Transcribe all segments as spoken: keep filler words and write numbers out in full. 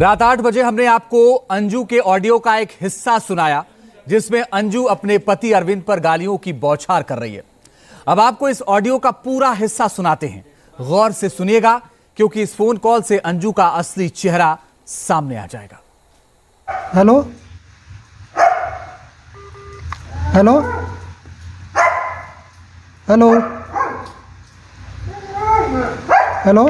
रात आठ बजे हमने आपको अंजू के ऑडियो का एक हिस्सा सुनाया जिसमें अंजू अपने पति अरविंद पर गालियों की बौछार कर रही है। अब आपको इस ऑडियो का पूरा हिस्सा सुनाते हैं, गौर से सुनिएगा क्योंकि इस फोन कॉल से अंजू का असली चेहरा सामने आ जाएगा। हेलो हेलो हेलो हेलो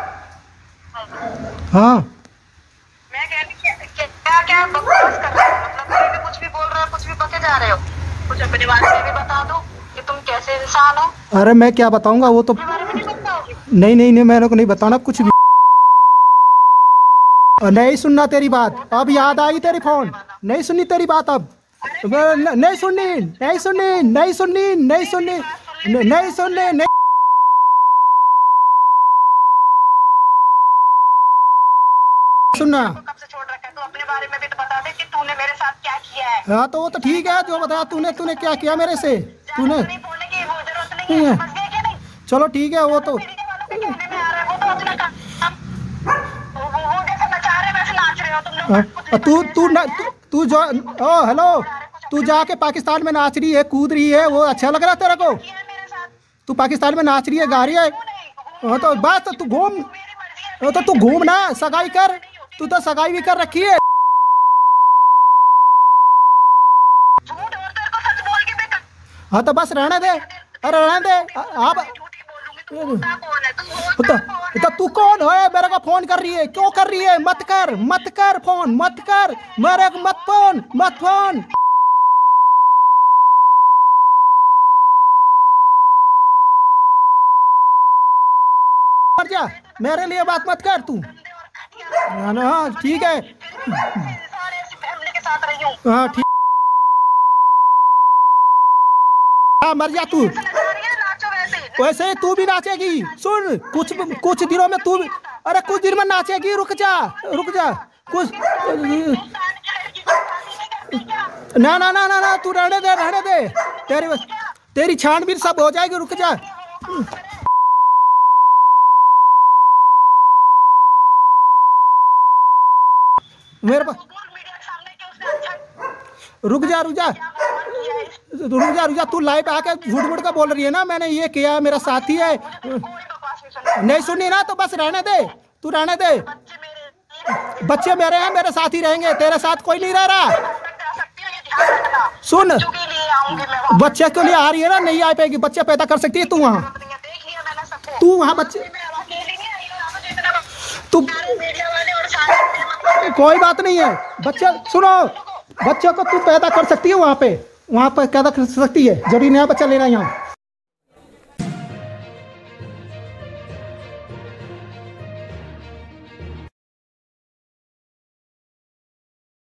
हाँ, मैं कह रही क्या क्या बकवास कर रहे हो? मतलब कोई भी कुछ भी बोल रहा है, कुछ भी बके जा रहे हो। कुछ अपने बारे में भी बता दो कि तुम कैसे इंसान हो। अरे मैं क्या बताऊंगा, वो तो अपने बारे में नहीं बताओगे? नहीं नहीं नहीं मैंने को नहीं बताना कुछ भी। नहीं सुनना तेरी बात, अब याद आई तेरी फोन, नहीं सुननी तेरी बात अब। न- नहीं सुननी नहीं सुननी नहीं सुननी नहीं सुननी नहीं सुननी नहीं सुनना। कब से छोड़ रखा है? तू अपने बारे में भी तो बता दे कि तूने मेरे साथ क्या किया है। हाँ तो वो तो ठीक है, जो बताया तूने तूने क्या किया मेरे से, तूने नहीं बोलने की वो जरूरत नहीं है, समझ गए कि नहीं? चलो ठीक है। वो तो मीडिया वालों के कहने में आ रहा है, वो तो अपना काम वो वो वो जैसे नचा रहे वैसे नाच रहे हो तुम लोग। हाँ, तू तू न- तू तू जो ओ हेलो तू जाके पाकिस्तान में नाच रही है, कूद रही है, वो अच्छा लग रहा है तेरे को? किया है मेरे साथ। तू पाकिस्तान में नाच रही है, गा रही है। हाँ तो बस तो तू घूम, मेरी मर्जी है। हाँ, तो तू घूम ना, सगाई कर, तू तो सगाई भी कर रखी है। झूठ और तेरे को सच बोल के बेकार। हाँ तो बस रहने दे, अरे रहने दे आप। झूठी बोलूंगी। तू होता कौन है? तू तो, होता कौन है? तो तू कौन है? मेरे को फोन कर रही है, क्यों कर रही है? मत कर, मत कर फोन, मत कर मेरे को, मत फोन, मत फोन। मर जा, मेरे लिए बात मत कर तू। हाँ ना, हाँ ठीक है, सारे ऐसी फैमिली के साथ रही हूँ। हाँ ठीक, हाँ मर जा तू। नचा रही है, नाचो वैसे। वैसे ही तू भी नाचेगी। सुन, कुछ कुछ दिनों में तू भी, अरे कुछ दिन में नाचेगी। रुक जा रुक जा कुछ, ना ना ना ना ना तू रहने दे, रहने दे, तेरी तेरी छानबीन सब हो जाएगी। रुक जा, मेरे पास, मीडिया के सामने कि उसने अच्छा रुक जा रुक जा किया है। रुक जा रुक जा तू लाइव आके झूठ मूठ का बोल रही है ना, मैंने ये किया है, मेरा साथी है। कोई बकवास नहीं सुनना। नहीं सुननी ना तो बस रहने दे, तू रहने दे। बच्चे मेरे बच्चे मेरे हैं, मेरे साथ ही रहेंगे, तेरे साथ कोई नहीं रह रहा। तक जा सकती हूँ, ये ध्यान रखना। सुन, बच्चों के लिए आऊंगी मैं वहाँ। बच्चे के लिए आ रही है ना, नहीं आ पाएगी, बच्चे पैदा कर सकती है तू वहाँ। देख लिया मैंने सबको। तू वहाँ बच्चे, मैं अकेली नहीं आई हूँ यहाँ पे, जितना तू सारे मीडिया वाले और सारे कोई बात नहीं है। बच्चे सुनो, बच्चों को तू पैदा कर सकती है वहाँ पे, वहाँ पे पैदा कर सकती है, जरूरी नहीं है बच्चा लेना यहाँ।